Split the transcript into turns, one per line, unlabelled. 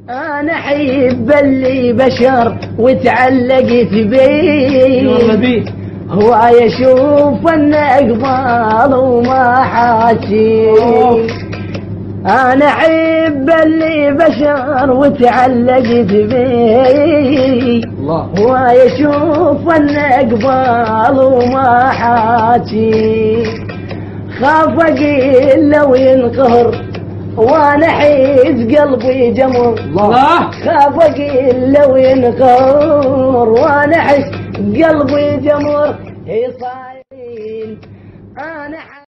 انا احب اللي بشر وتعلقت بيه، هو يشوف النقبال وما حاكي. انا احب اللي بشر وتعلقت بيه، هو يشوف النقبال وما حاكي. خاف اقيل لو ينقهر وانا حيز قلبي جمر، خاف اقيل لو ينقهر وانا حيز قلبي جمر. هي صايل انا